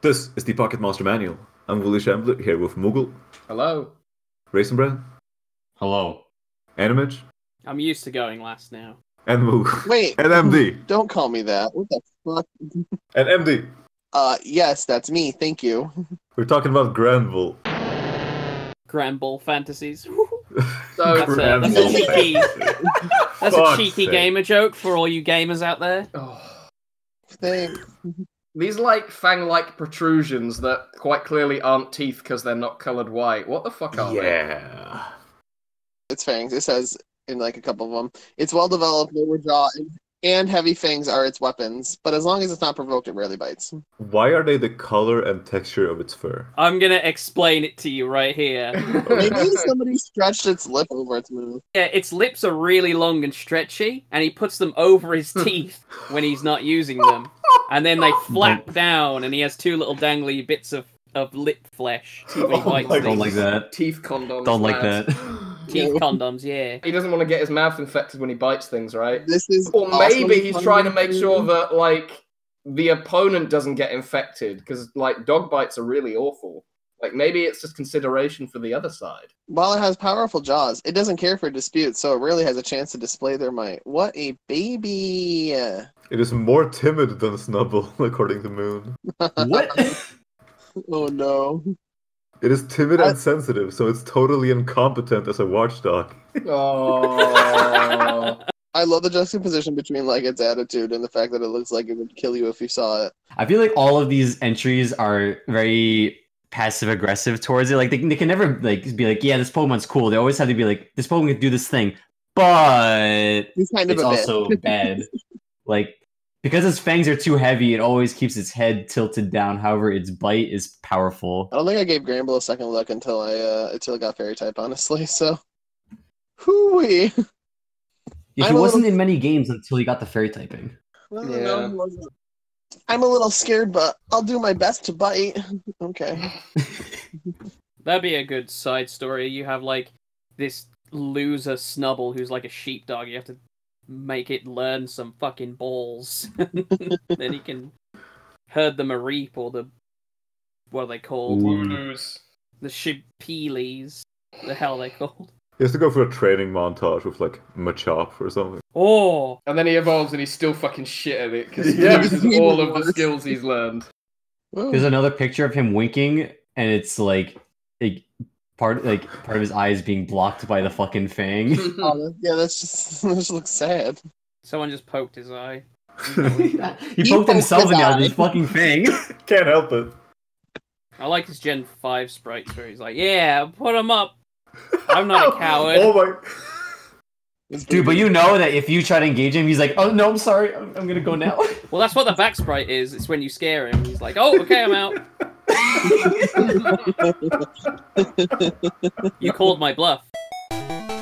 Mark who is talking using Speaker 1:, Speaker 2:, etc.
Speaker 1: This is the Pocket Monster Manual. I'm Willie Shambler here with Moogle,
Speaker 2: Hello.
Speaker 1: Raisin Bran,
Speaker 3: Hello.
Speaker 1: Animage,
Speaker 4: I'm used to going last now.
Speaker 1: and Moog.
Speaker 5: Wait.
Speaker 1: And MD.
Speaker 5: Don't call me that. What the fuck?
Speaker 1: And MD.
Speaker 5: Yes, that's me. Thank you.
Speaker 1: We're talking about Granbull.
Speaker 4: Granbull fantasies.
Speaker 2: So
Speaker 4: That's a cheeky, that's a
Speaker 1: Fuck's
Speaker 4: cheeky
Speaker 1: sake.
Speaker 4: gamer joke for all you gamers out there.
Speaker 5: Thanks.
Speaker 2: these fang-like protrusions that quite clearly aren't teeth because they're not colored white. What the fuck are they?
Speaker 1: Yeah.
Speaker 5: It's fangs. It says in like a couple of them. It's well developed, lower jaw, and heavy fangs are its weapons. But as long as it's not provoked, it rarely bites.
Speaker 1: Why are they the color and texture of its fur?
Speaker 4: I'm gonna explain it to you right here.
Speaker 5: Maybe somebody stretched its lip over its mouth.
Speaker 4: Yeah, its lips are really long and stretchy, and he puts them over his teeth when he's not using them. And then they flap down, and he has two little dangly bits of lip flesh. When he bites
Speaker 3: Don't
Speaker 4: things.
Speaker 3: like that.
Speaker 2: Teeth condoms.
Speaker 3: Don't like
Speaker 2: lads.
Speaker 3: that.
Speaker 4: Teeth condoms, yeah.
Speaker 2: He doesn't want to get his mouth infected when he bites things, right?
Speaker 5: This is
Speaker 2: Or maybe
Speaker 5: awesome
Speaker 2: he's
Speaker 5: fun
Speaker 2: trying to make
Speaker 5: to
Speaker 2: sure
Speaker 5: do.
Speaker 2: that, like, the opponent doesn't get infected, because, like, dog bites are really awful. Like, maybe it's just consideration for the other side.
Speaker 5: While it has powerful jaws, it doesn't care for disputes, so it really has a chance to display their might. What a baby!
Speaker 1: It is more timid than Snubbull, according to Moon.
Speaker 3: What?
Speaker 5: Oh no.
Speaker 1: It is timid and sensitive, so it's totally incompetent as a watchdog.
Speaker 2: Oh.
Speaker 5: I love the juxtaposition between like its attitude and the fact that it looks like it would kill you if you saw it.
Speaker 3: I feel like all of these entries are very passive aggressive towards it. Like they can never like be like, yeah, this Pokemon's cool. They always have to be like, this Pokemon can do this thing, but
Speaker 5: He's kind of
Speaker 3: it's
Speaker 5: a
Speaker 3: also bad. Like because its fangs are too heavy, it always keeps its head tilted down. However, its bite is powerful.
Speaker 5: I don't think I gave Granbull a second look until I got fairy type, honestly. So, hooey.
Speaker 3: Yeah, he
Speaker 5: I'm a
Speaker 3: wasn't
Speaker 5: little-
Speaker 3: in many games until he got the fairy typing.
Speaker 5: Well,
Speaker 2: Yeah.
Speaker 5: no, he wasn't. I'm a little scared, but I'll do my best to bite. Okay.
Speaker 4: That'd be a good side story. You have like this loser Snubbull who's like a sheepdog. You have to make it learn some fucking balls. Then he can herd them a reap or the what are they called?
Speaker 2: Wooloos.
Speaker 4: The Shibpeelies. The hell are they called?
Speaker 1: He has to go for a training montage with, like, Machop or something.
Speaker 4: Oh,
Speaker 2: And then he evolves and he's still fucking shit at it because he
Speaker 1: Yeah.
Speaker 2: loses all of the skills he's learned.
Speaker 5: Whoa.
Speaker 3: There's another picture of him winking, and it's like part of his eyes being blocked by the fucking fang.
Speaker 5: Oh, yeah, that just looks sad.
Speaker 4: someone just poked his eye.
Speaker 3: He
Speaker 5: He
Speaker 3: poked himself
Speaker 5: poked
Speaker 3: in
Speaker 5: his
Speaker 3: the eye with
Speaker 5: eye.
Speaker 3: his fucking fang.
Speaker 1: Can't help it.
Speaker 4: I like his Gen 5 sprites where he's like, yeah, put him up. I'm not a coward.
Speaker 1: Oh my...
Speaker 3: Dude, but you know that if you try to engage him, he's like, oh no, I'm sorry, I'm gonna go now.
Speaker 4: Well, that's what the back sprite is. It's when you scare him. He's like, oh, okay, I'm out. You called my bluff.